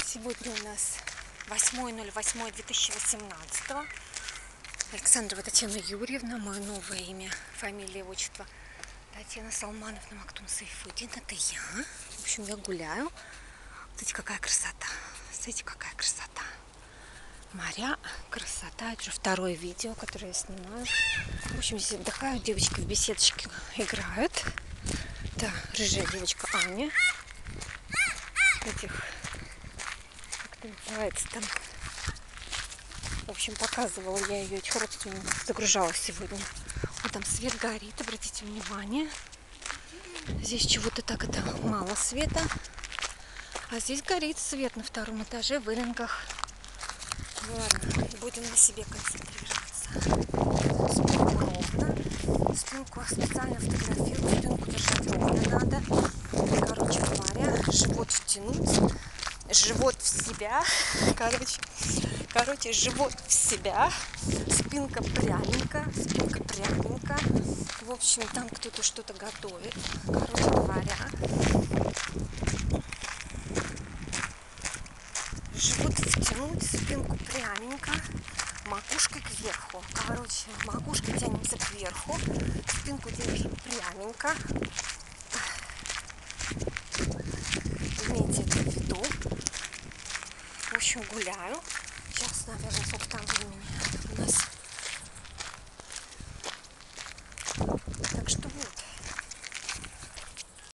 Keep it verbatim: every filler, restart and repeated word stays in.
Сегодня у нас восьмое ноль восьмое две тысячи восемнадцатого. Александрова Татьяна Юрьевна, мое новое имя, фамилия, отчество. Татьяна Салмановна Мактум Сайфудин, это я. В общем, я гуляю. Смотрите, какая красота. Смотрите, какая красота. Моря, красота. Это уже второе видео, которое я снимаю. В общем, здесь отдыхают, девочки в беседочке играют. Да, рыжая девочка Аня. Этих, как это называется там. В общем, показывала я ее, этих родственников, загружала сегодня. Вот там свет горит, обратите внимание. Здесь чего-то так это мало света. А здесь горит свет на втором этаже в Ирингах. Ладно, будем на себе концентрироваться. Спинку ровно. Спинку специально фотографирую. Спинку держать ровно надо. Короче говоря, живот втянуть. Живот в себя. Короче, короче, живот в себя. Спинка пряменько. Спинка пряменько. В общем, там кто-то что-то готовит. Короче говоря. Живот втянуть, спинку пряменько, макушкой кверху. Короче, макушкой тянемся кверху, спинку держим пряменько. Имейте это в виду. В общем, гуляю. Сейчас, наверное, сколько там времени у нас